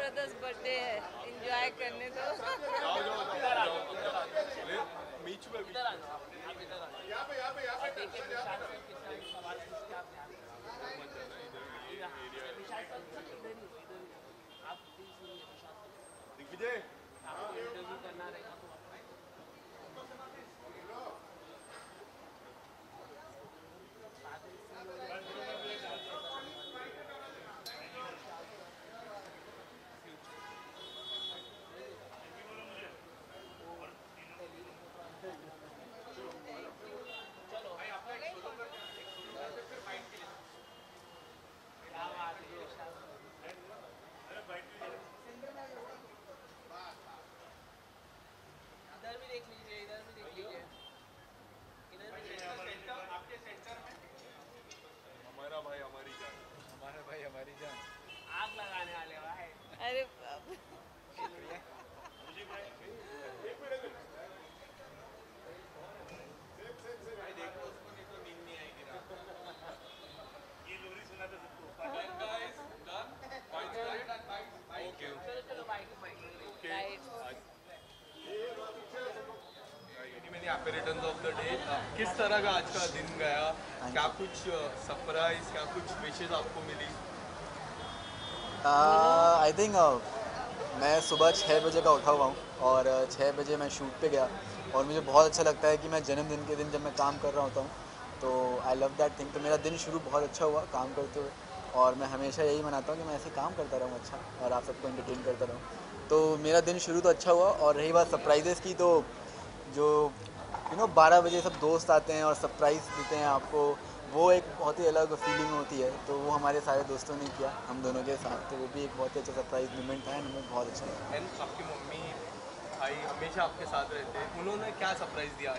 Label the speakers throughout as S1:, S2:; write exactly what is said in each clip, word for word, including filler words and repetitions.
S1: Brothers birthday है, enjoy करने दो।
S2: जाओ जाओ जाओ जाओ बीच में इधर आ जाओ, आप इधर आ जाओ। यहाँ पे यहाँ पे यहाँ पे देखिए विशाल सर कितना सवाल पूछते आप ध्यान मत जाना इधर ये एरिया है। विशाल सर इधर ही इधर ही आप प्लीज सुनिए विशाल सर। दिग्विजय आपको इंटरव्यू करना रहेगा तो आग लगाने वाले भाई।
S1: अरे
S2: भाई देखो उसको नहीं तो नींद नहीं आएगी रात ये लोरी सुना था सबको गाइस डन ओके
S1: चलो चलो बाइक बाइक राइट।
S2: मैंने एपरेटन्स ऑफ द डे किस तरह का आज का दिन गया, क्या कुछ सरप्राइज, क्या कुछ विशेष आपको मिली?
S3: आई थिंक मैं सुबह छः बजे का उठा हुआ हूँ और छः बजे मैं शूट पे गया और मुझे बहुत अच्छा लगता है कि मैं जन्मदिन के दिन जब मैं काम कर रहा होता हूँ तो आई लव दैट थिंग। तो मेरा दिन शुरू बहुत अच्छा हुआ काम करते हुए और मैं हमेशा यही मनाता हूँ कि मैं ऐसे काम करता रहूँ अच्छा और आप सबको एंटरटेन करता रहूँ। तो मेरा दिन शुरू तो अच्छा हुआ और रही बात सरप्राइजेस की, तो जो यू नो बारह बजे सब दोस्त आते हैं और सरप्राइज़ देते हैं आपको, वो एक बहुत ही अलग फीलिंग होती है। तो वो हमारे सारे दोस्तों ने किया हम दोनों के साथ, तो वो भी एक बहुत ही अच्छा सरप्राइज मोमेंट था, हमें बहुत अच्छा लगा।
S2: एंड आपकी मम्मी भाई हमेशा आपके साथ रहते हैं, उन्होंने क्या सरप्राइज दिया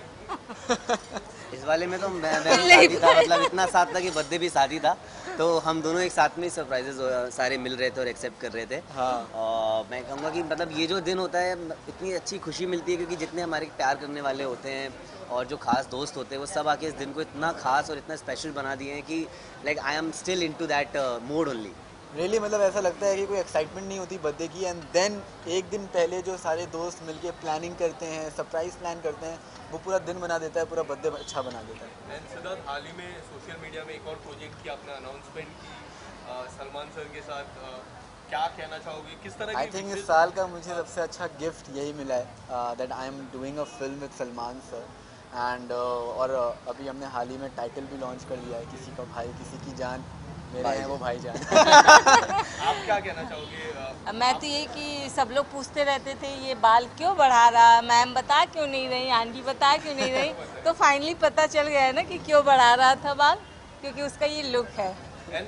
S2: आज?
S4: इस वाले में तो मैं मैं भी साथ ही था, मतलब इतना साथ था कि बर्थडे भी साथ ही था, तो हम दोनों एक साथ में ही सरप्राइजेस सारे मिल रहे थे और एक्सेप्ट कर रहे थे।
S3: हाँ
S4: और मैं कहूँगा कि मतलब ये जो दिन होता है इतनी अच्छी खुशी मिलती है क्योंकि जितने हमारे प्यार करने वाले होते हैं और जो खास दोस्त होते हैं वो सब आके इस दिन को इतना खास और इतना स्पेशल बना दिए हैं कि like I am still into that mode only.
S3: Really really, मतलब ऐसा लगता है कि कोई एक्साइटमेंट नहीं होती बर्थडे की, एंड देन एक दिन पहले जो सारे दोस्त मिलके प्लानिंग करते हैं, सरप्राइज प्लान करते हैं, वो पूरा दिन बना देता है, पूरा बर्थडे अच्छा बना देता है।
S2: एंड सिद्धार्थ हाल ही में सोशल मीडिया में एक और प्रोजेक्ट की आपने अनाउंसमेंट की uh, सलमान सर के साथ, uh, क्या कहना चाहोगे, किस तरह?
S3: आई थिंक इस साल का मुझे सबसे अच्छा गिफ्ट यही मिला है that I am doing a film with Salman sir and और uh, अभी हमने हाल ही में टाइटल भी लॉन्च कर लिया है, किसी का भाई किसी की जान, मेरे हैं वो भाईजान।
S2: आप क्या कहना चाहोगे?
S1: मैं तो ये कि सब लोग पूछते रहते थे ये बाल क्यों बढ़ा रहा, मैम बता क्यों नहीं रही, आंटी बता क्यों नहीं रही, तो फाइनली पता चल गया है ना कि क्यों बढ़ा रहा था बाल, क्योंकि उसका ये लुक है।
S2: एंड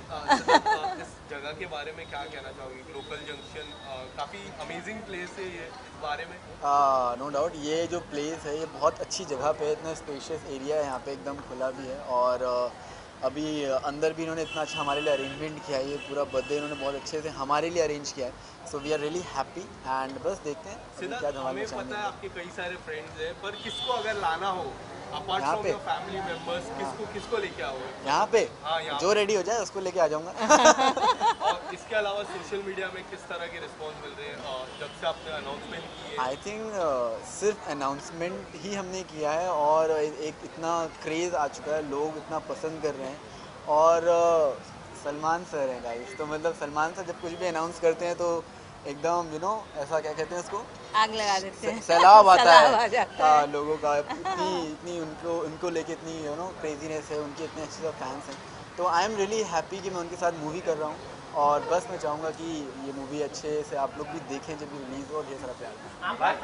S2: इस जगह के बारे में क्या कहना चाहोगे? लोकल जंक्शन काफ़ी अमेजिंग प्लेस है ये, इस बारे में?
S3: नो डाउट ये जो प्लेस है ये बहुत अच्छी जगह पे है, इतना स्पेशियस एरिया है यहाँ पे, एकदम खुला भी है और uh, अभी अंदर भी इन्होंने इतना अच्छा हमारे लिए अरेंजमेंट किया है, ये पूरा बर्थडे इन्होंने बहुत अच्छे से हमारे लिए अरेंज किया है, so we are really happy and बस देखते हैं क्या धमाल
S2: हमें पता है आपके कई सारे फ्रेंड्स हैं, पर किसको अगर लाना हो apart from your family members, किसको किसको लेके आओगे
S3: यहाँ पे?
S2: हाँ, यहाँ
S3: जो रेडी हो जाए उसको लेके आ जाऊँगा।
S2: और इसके अलावा सोशल मीडिया में किस तरह के रिस्पॉन्स मिल रहे हैं जब से आपने अनाउंसमेंट की है?
S3: आई थिंक uh, सिर्फ अनाउंसमेंट ही हमने किया है और एक इतना क्रेज़ आ चुका है, लोग इतना पसंद कर रहे हैं और uh, सलमान सर हैं गाइस, तो मतलब सलमान सर जब कुछ भी अनाउंस करते हैं तो एकदम यू नो ऐसा क्या कहते हैं उसको,
S1: आग लगा देते हैं,
S3: सैलाब आता है,
S1: आ जाता
S3: आ,
S1: है
S3: लोगों का, इतनी इतनी उनको उनको लेके इतनी यू नो क्रेजीनेस है, उनके इतने अच्छे सब फैंस हैं, तो आई एम रियली हैप्पी कि मैं उनके साथ मूवी कर रहा हूँ और बस मैं चाहूँगा कि ये मूवी अच्छे से आप लोग भी देखें जब भी रिलीज़ हो, ढेर सारा प्यार।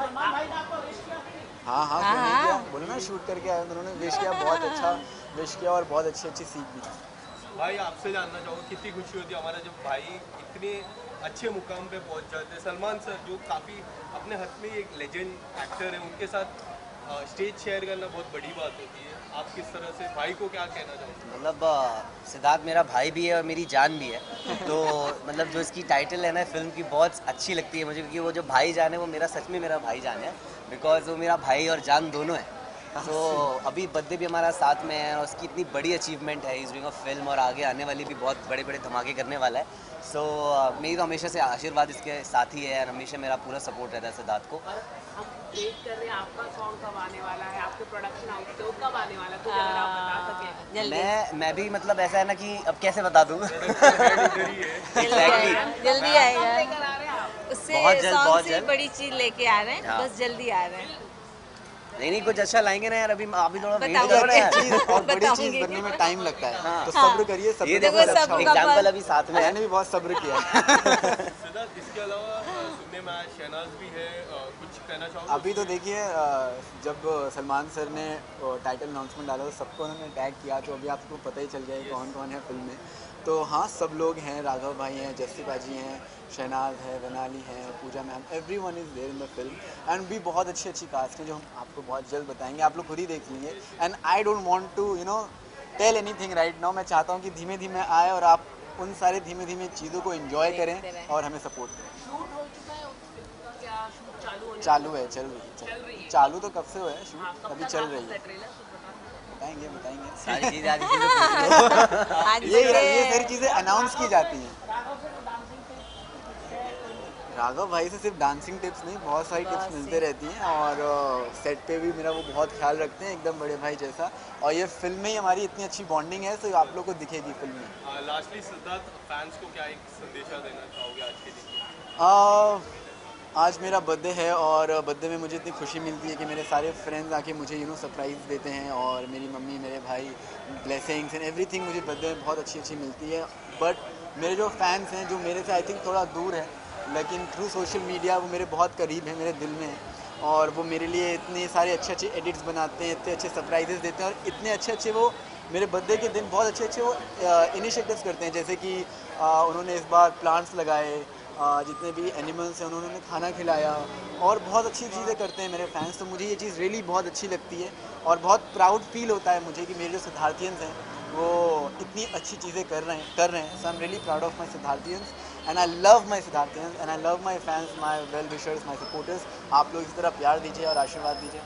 S3: हाँ हाँ क्यों नहीं किया, बोलो ना शूट करके आए, उन्होंने विश किया, बहुत अच्छा विश किया और बहुत अच्छी अच्छी सीख भी।
S2: भाई आपसे जानना चाहूँगा कितनी खुशी होती है हमारा जब भाई इतने अच्छे मुकाम पे पहुंच जाते हैं। सलमान सर जो काफ़ी अपने हाथ में एक लेजेंड एक्टर है, उनके साथ स्टेज शेयर करना बहुत बड़ी बात होती है, आप किस तरह से भाई को क्या कहना चाहोगे?
S4: मतलब सिद्धार्थ मेरा भाई भी है और मेरी जान भी है, तो मतलब जो इसकी टाइटल है ना फिल्म की बहुत अच्छी लगती है मुझे, क्योंकि वो जो भाई जान है वो मेरा सच में मेरा भाई जान है, बिकॉज वो मेरा भाई और जान दोनों है। सो so, अभी बर्थडे भी हमारा साथ में है और उसकी इतनी बड़ी अचीवमेंट है, इस डूइंग अ फिल्म और आगे आने वाली भी बहुत बड़े बड़े धमाके करने वाला है। सो so, मेरी तो हमेशा से आशीर्वाद इसके साथ ही है और हमेशा मेरा पूरा सपोर्ट रहता है सिद्धार्थ को।
S5: हम वेट कर रहे हैं आपका सॉन्ग कब आने वाला है, आपके प्रोडक्शन हाउस से वो कब आने वाला है, तो अगर आप बता सकें।
S1: जल्दी
S4: मैं मैं भी मतलब ऐसा है ना कि अब कैसे बता दूँ।
S1: जल्दी आएगा, जल्दी आएगा।
S5: लेकर आ रहे हैं आप।
S1: उससे
S4: बहुत जल्द,
S1: सॉन्ग
S4: बहुत
S1: से
S4: जल्द।
S1: बड़ी चीज लेके आ रहे हैं,
S4: हाँ।
S1: बस जल्दी आ रहे हैं।
S4: नहीं नहीं कुछ अच्छा लाएंगे ना यार, अभी अभी थोड़ा वेट
S1: बताऊंगे।
S4: करो ना यार।
S3: चीज और बड़ी चीज
S1: बताऊंगी।
S3: बनने में टाइम लगता है,
S4: हाँ।
S3: तो सब्र करिए। सब्र
S4: ये
S3: का
S4: देखो
S3: फल
S1: सब
S3: अच्छा होगा।
S1: का
S4: एग्जाम्पल
S1: फल।
S4: अभी साथ में है।
S3: मैंने भी बहुत सब्र किया।
S2: सिद्धार्थ, इसके अलावा अ, सुनने में आया शहनाज भी है, अ, कुछ कहना चाहोगे?
S3: अभी तो देखिए, अ, जब सलमान सर ने टाइटल अनाउंसमेंट डाला तो सबको उन्होंने टैग किया, तो अभी आपको पता ही चल गया है कौन कौन है फिल्म में। तो हाँ, सब लोग हैं, राघव भाई हैं, जस्सी बाजी हैं, शहनाज है, वनाली हैं, Pooja ma'am, everyone is there in the film. And भी बहुत अच्छी अच्छी कास्ट है जो हम आपको बहुत जल्द बताएंगे, आप लोग खुद ही देख लीजिए। And I don't want to you know tell anything right now. मैं चाहता हूँ कि धीमे धीमे आए और आप उन सारे धीमे धीमे चीज़ों को एंजॉय
S1: देखते
S3: करें
S1: रहें।
S3: और हमें सपोर्ट करें।
S5: शूट हो चुका है उस फिल्म का, क्या शूट चालू होने
S3: चालू है, चल रही है,
S5: चल
S3: चल
S5: रही है।
S3: चालू तो कब से हुआ है,
S5: हाँ,
S3: शूट
S5: कब
S3: अभी
S5: तक
S3: चल
S5: आ
S3: रही
S5: सकता
S3: है।
S5: है ट्रेलर, कुछ बता सकते
S3: बताएंगे बताएंगे
S4: सारी चीजें आज इसी से पूछ लो।
S1: आज
S3: ये ये
S1: बर्थडे
S3: सारी चीज़ें अनाउंस की जाती हैं।
S5: हैं। राघव से तो डांसिंग टिप्स है कोई?
S3: राघव भाई से सिर्फ डांसिंग टिप्स नहीं, बहुत सारी टिप्स
S1: बहुत
S3: मिलते
S1: सी।
S3: रहती हैं और सेट पे भी मेरा वो बहुत ख्याल रखते हैं, एकदम बड़े भाई जैसा। और ये फिल्म में ही हमारी इतनी अच्छी बॉन्डिंग है, तो आप लोग को दिखेगी फिल्म में।
S2: लास्टली सिद्धार्थ, फैंस को क्या एक संदेशा देना चाहोगे आज के दिन?
S3: आ, आज मेरा बर्थडे है और बर्थडे में मुझे इतनी खुशी मिलती है कि मेरे सारे फ्रेंड्स आके मुझे यू नो सरप्राइज़ देते हैं, और मेरी मम्मी, मेरे भाई, ब्लेसिंग्स एंड एवरीथिंग मुझे बर्थडे में बहुत अच्छी अच्छी मिलती है। बट मेरे जो फैंस हैं, जो मेरे से आई थिंक थोड़ा दूर है, लेकिन थ्रू सोशल मीडिया वो मेरे बहुत करीब हैं, मेरे दिल में हैं, और वो मेरे लिए इतने सारे अच्छे अच्छे एडिट्स बनाते हैं, इतने अच्छे सरप्राइजेस देते हैं, और इतने अच्छे अच्छे वो मेरे बर्थडे के दिन बहुत अच्छे अच्छे वो इनिशिएटिव्स करते हैं। जैसे कि आ, उन्होंने इस बार प्लांट्स लगाए, आ, जितने भी एनिमल्स हैं उन्होंने खाना खिलाया, और बहुत अच्छी चीज़ें करते हैं मेरे फैंस। तो मुझे ये चीज़ रियली बहुत अच्छी लगती है और बहुत प्राउड फील होता है मुझे कि मेरे जो सिद्धार्थियंस हैं वो इतनी अच्छी चीज़ें कर रहे हैं कर रहे हैं so I am really proud of my Siddharthians and I love my Siddharthians and I love my fans, my well wishers, my supporters. आप लोग इस तरह प्यार दीजिए और आशीर्वाद दीजिए।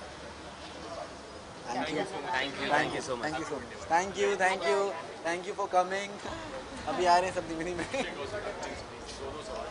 S3: Thank you
S4: thank you thank you so much.
S3: Thank you so much. Thank you thank you thank you for coming. अभी आ रहे हैं सब धीमे धीमे।